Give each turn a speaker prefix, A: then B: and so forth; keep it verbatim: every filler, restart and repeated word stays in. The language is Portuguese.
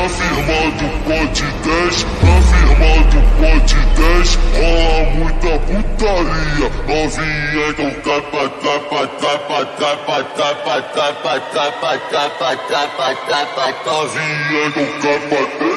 A: Na firma do pote dez, na firma do pote dez, rola muita putaria. Novinha então capa, capa, capa, capa, capa, capa, capa, capa, capa, capa, novinha então capa.